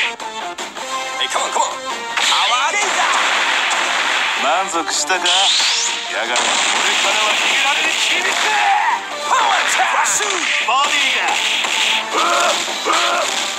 カモンカモン。パワーレイザ満足したか。やがて俺からは逃げられる秘密。 ーパワーチャージ。 ボディが